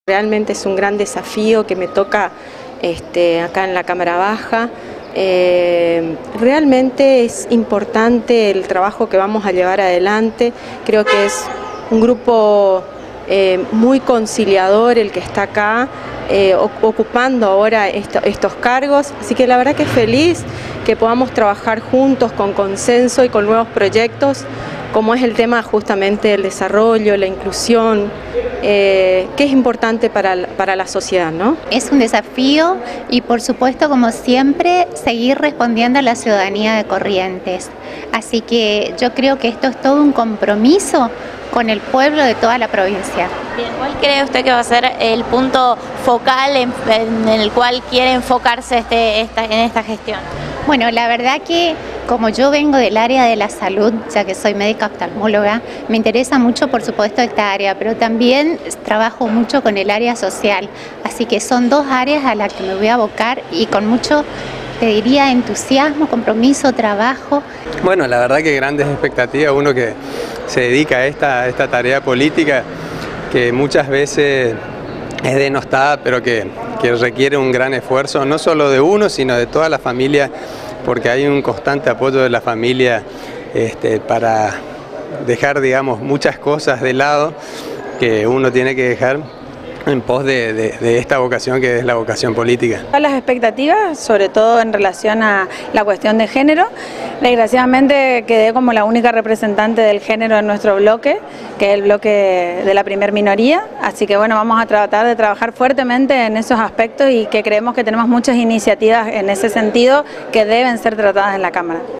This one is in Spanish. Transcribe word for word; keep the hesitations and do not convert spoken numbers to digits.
Realmente es un gran desafío que me toca este, acá en la Cámara Baja. Eh, realmente es importante el trabajo que vamos a llevar adelante. Creo que es un grupo eh, muy conciliador el que está acá, eh, ocupando ahora esto, estos cargos. Así que la verdad que feliz que podamos trabajar juntos con consenso y con nuevos proyectos, como es el tema justamente del desarrollo, la inclusión, eh, que es importante para, para la sociedad, ¿no? Es un desafío y por supuesto, como siempre, seguir respondiendo a la ciudadanía de Corrientes. Así que yo creo que esto es todo un compromiso con el pueblo de toda la provincia. Bien, ¿cuál cree usted que va a ser el punto focal en, en el cual quiere enfocarse este, esta, en esta gestión? Bueno, la verdad que como yo vengo del área de la salud, ya que soy médica oftalmóloga, me interesa mucho, por supuesto, esta área, pero también trabajo mucho con el área social. Así que son dos áreas a las que me voy a abocar y con mucho, te diría, entusiasmo, compromiso, trabajo. Bueno, la verdad que grandes expectativas, uno que se dedica a esta, a esta tarea política que muchas veces es denostada, pero que, que requiere un gran esfuerzo, no solo de uno, sino de toda la familia, porque hay un constante apoyo de la familia este, para dejar, digamos, muchas cosas de lado que uno tiene que dejar en pos de, de, de esta vocación que es la vocación política. Las expectativas, sobre todo en relación a la cuestión de género. Desgraciadamente quedé como la única representante del género en nuestro bloque, que es el bloque de la primer minoría, así que bueno, vamos a tratar de trabajar fuertemente en esos aspectos y que creemos que tenemos muchas iniciativas en ese sentido que deben ser tratadas en la Cámara.